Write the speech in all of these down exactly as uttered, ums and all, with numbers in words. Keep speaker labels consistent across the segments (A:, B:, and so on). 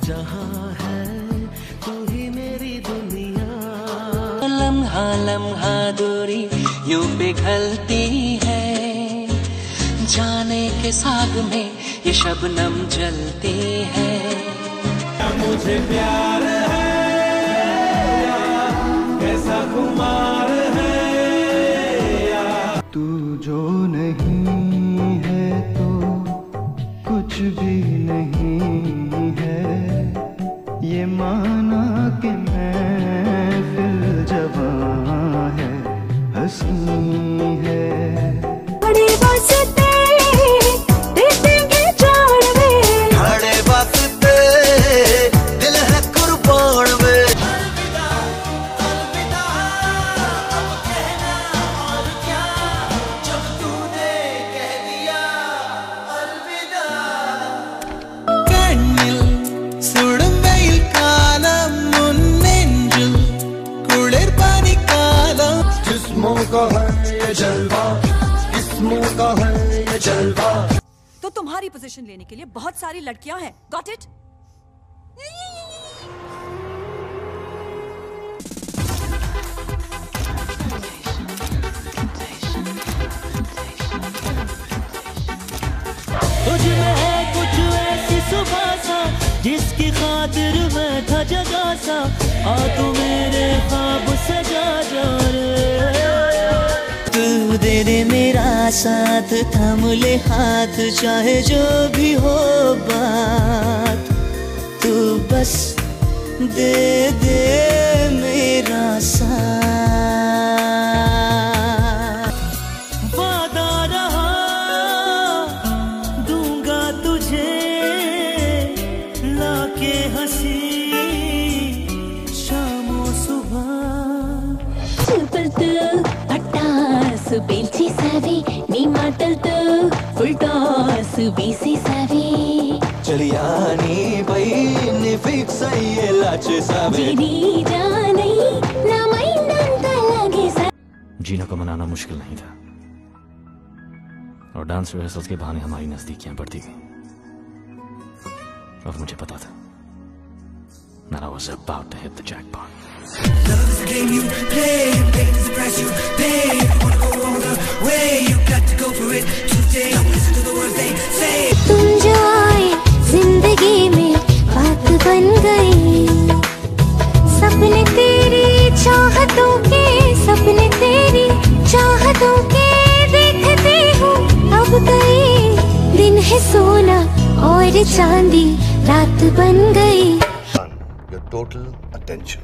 A: जहां है तू ही मेरी दुनिया।
B: लम्हा लम्हा दूरी यूं पिघलती है, जाने के साग में ये शबनम जलती है।
A: मुझे प्यार है या कैसा खुमार है या तू जो नहीं है तो कुछ भी नहीं है, ये माना कि मैं फिर जवां है हंसी है।
C: बड़े वास्ते देंगे जान में,
A: बड़े वास्ते दिल है कुर्बान में। अलविदा अलविदा अब कहना और क्या, जब तूने कह दिया अलविदा। കണ്ണിൽ സുടുംവെയിൽ കാലം മുന്നെഞ്ചിൽ കുളിർ പനിക്കാലം। जिस्मों का है ये जलवा, जिस्मों का है ये जलवा।
D: तो तुम्हारी पोजीशन लेने के लिए बहुत सारी लड़कियां हैं। Got it?
B: तुझ में है कुछ ऐसी सुबह सा, जिसकी खातिर मैं था जगा सा। आ तू मेरे ख्वाब सजा जा रे, तू दे दे मेरा साथ, थाम ले हाथ, चाहे जो भी हो बात, तू बस दे दे मेरा साथ। वादा रहा दूंगा तुझे लाके हंसी शामो सुबह।
C: సూపర్తు అట్టాసు పేల్చేసావి, నీ మాటలతో ఫుల్ టాస్ వేసేసావి।
A: चलिया नी पई नी फिक्स अయ్యే లాచేసావే।
C: జీని జానై నా మైండ్ అంతా లాగేసా।
E: जीना को मनाना मुश्किल नहीं था, और डांस रिहर्सल्स के बहाने हमारी नजदीकियां बढ़ती गईं, और मुझे पता था that I was about to hit the jackpot.
A: Love is a game you play, pain is the price you pay. If you wanna go all the way, you got to go for it today. Don't listen to the words they say.
C: तुम जो आए जिंदगी में बात बन गई, सपने तेरी चाहतों के, सपने तेरी चाहतों के देखते हो अब गई। दिन है सोना और चांदी रात बन गई।
F: Your total attention.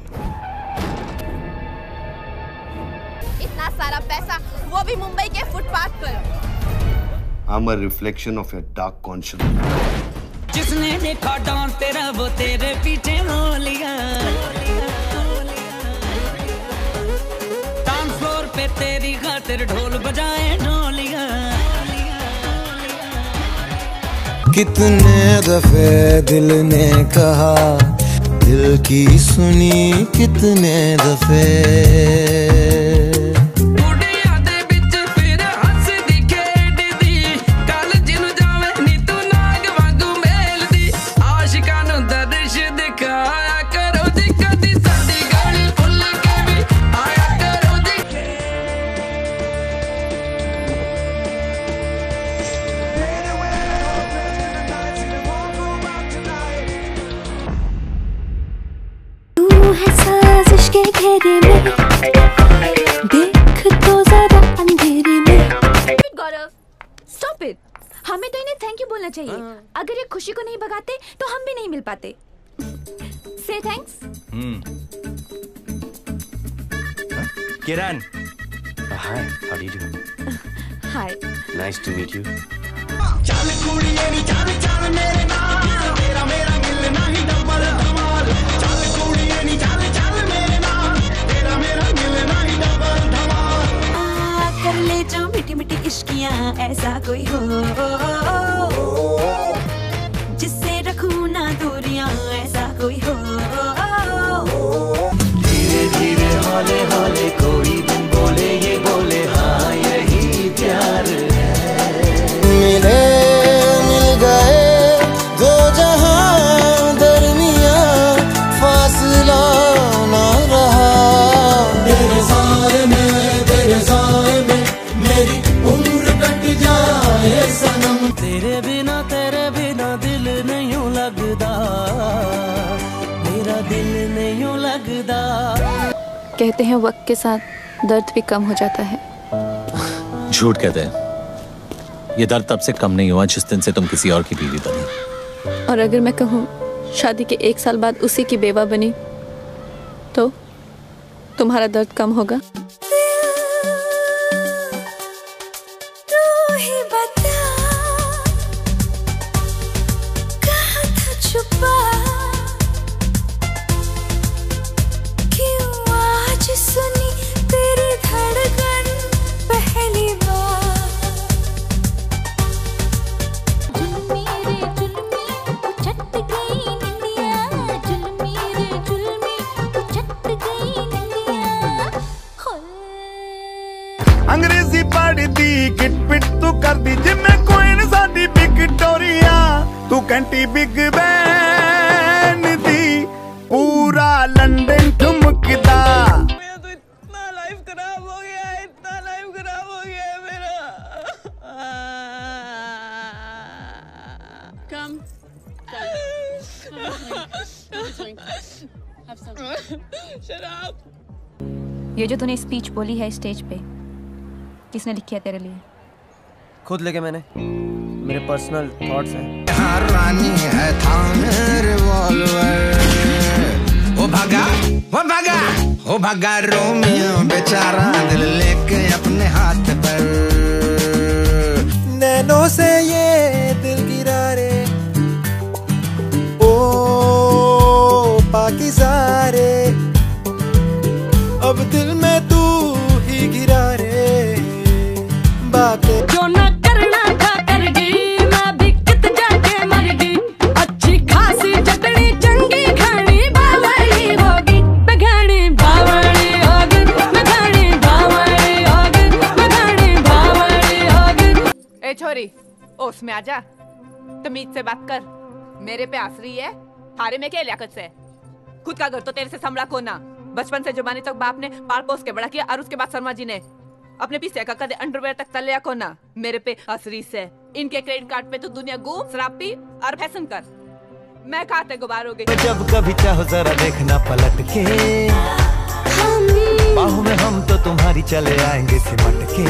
G: इतना सारा पैसा, वो भी मुंबई के फुटपाथ पर।
F: I'm a reflection of your dark conscience.
B: जिसने देखा डांस तेरा वो तेरे पीछे हो लिया, डांस फ्लोर पे तेरी खातिर ढोल बजाए ढोलिया।
A: कितने दफे दिल ने कहा, दिल की सुनी कितने दफे।
C: के घेरे में देख तो जरा अंधेरे में।
G: Gaurav, stop it. हमें तो इन्हें थैंक यू बोलना चाहिए। अगर ये खुशी को नहीं भगाते तो हम भी नहीं मिल पाते। से thanks.
E: Kiran, hi, how do you do?
G: Hi,
E: nice to meet you.
A: चल कुड़िए नी चल चल मेरे नाल, तेरा मेरा मिलना ही डबल धमाल। चल कुड़िए नी चल चल मेरे नाल, तेरा मेरा मिलना ही डबल धमाल।
D: कर ले जो मिठी मिठी इश्कियां, ऐसा कोई हो जिससे रखूं ना दूरियां, ऐसा कोई हो।
A: धीरे धीरे हौले हौले कोई दिन बोले ये बोले हाँ यही प्यार है। मिले मिल गए दो जहां दरमियां
B: मेरा दिल नहीं लगदा।
G: कहते हैं वक्त के साथ दर्द भी कम हो जाता है।
H: झूठ कहते हैं। ये दर्द तब से कम नहीं हुआ जिस दिन से तुम किसी और की बीवी बनी।
G: और अगर मैं कहूँ शादी के एक साल बाद उसी की बेवा बनी तो तुम्हारा दर्द कम होगा?
A: अंग्रेजी पढ़दी किट पिट तू कर दी जिम्मे कोई न साडी विक्टोरिया तू कंटी बिग बैन दी पूरा लंदन ठुमकदा। मेरा तो इतना लाइफ खराब हो गया है, इतना लाइफ खराब हो गया है मेरा।
I: Come, come. Have some.
G: शराब। ये जो तूने स्पीच बोली है स्टेज पे, किसने लिखी है तेरे लिए?
J: खुद लिखे मैंने, मेरे पर्सनल थॉट्स हैं।
A: रानी है थान रिवॉल्वर, ओ भागा ओ भागा ओ भागा रोमियो बेचारा दिल लेके अपने हाथ पर।
J: नैनों से ये दिल गिरा रे, ओ पाकिज़ारे, अब दिल में तू ही गिरा रे। बातें
I: जो ना करना था कर गई, मैं भी कित जाके मर गई। अच्छी खासी जतनी चंगी घानी बावली होगी, मैं घानी बावली होगी, मैं घानी बावली होगी, मैं घानी बावली होगी।
K: ए छोरी, ओस में आजा, तमीज से बात कर। मेरे पे हंस रही है, हारे में क्या लियाकत से? खुद का घर तो तेरे से संभला को ना। बचपन से जुबानी तक बाप ने पाल पोस के बड़ा किया और उसके बाद शर्मा जी ने अपने पीछे का कदे अंडरवेयर तक तलिया को ना। मेरे पे हंसरी से इनके क्रेडिट कार्ड पे तो दुनिया घूम शराब पी और फैशन कर। मैं खाते गुबार हो गई।
B: जब कभी चाहो जरा देखना पलट के, बाहों में हम तो तुम्हारी चले आएंगे सिमट के।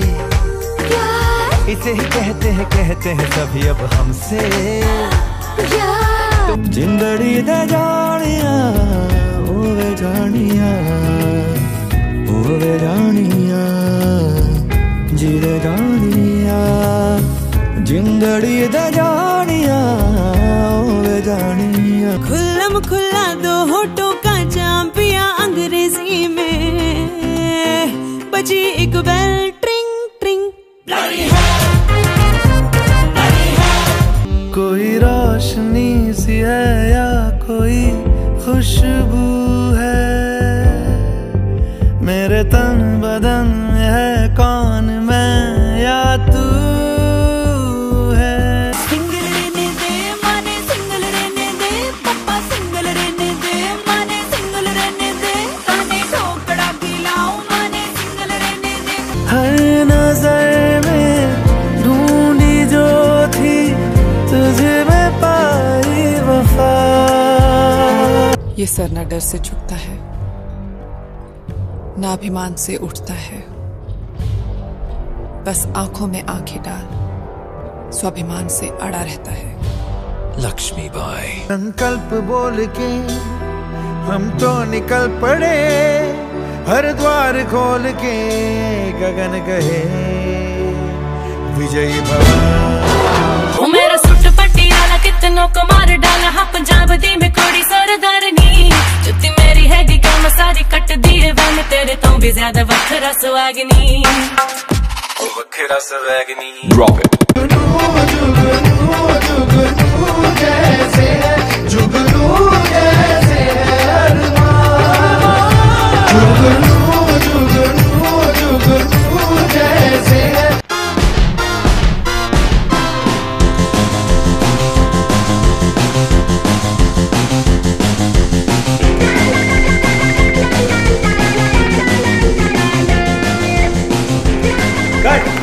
B: इसे ही कहते हैं कहते हैं सभी अब हमसे। जिंदड़ी दे जानिया ओवे जानिया, ओवे जानिया जी दे जानिया, जिंदड़ी दे जानिया ओवे जानिया।
D: खुल्लम खुल्ला दो होठों का जाम पिया अंग्रेजी में, बजी एक बेल ट्रिंग ट्रिंग।
J: कोई रोशनी सी है या कोई खुशबू है, मेरे तन बदन में है कौन मैं या तू है।
D: सिंगल रहने दे माने सिंगल रहने दे, पापा सिंगल रहने दे माने सिंगल रहने दे, ताने ठोकड़ा खिलाऊं माने सिंगल रहने दे।
J: हर नजर में ढूंढी जो थी तुझे मैं पाई वफा।
L: ये सर न डर से झुकता है, ना अभिमान से उठता है, बस आंखों में आंखें डाल स्वाभिमान से अड़ा रहता है।
B: लक्ष्मी बाई।
J: संकल्प बोल के हम तो निकल पड़े, हर द्वार खोल के गगन गए विजयी भव।
I: ओ मेरा सुट पटियाला कितनों को मार डाला, हाँ पंजाब दी में कोड़ी सरदारनी। जुत्ती मेरी हैगी क्या मैं सारी कट दी है वैन, तेरे तो भी ज्यादा वखरा सुहागनी।
J: ओ वखरा सुहागनी।
A: Drop it. जुगनू जुगनू जैसे है, जुगनू जैसे है अरमान। जुगनू जुगनू जुगनू जैसे है।
J: Cut.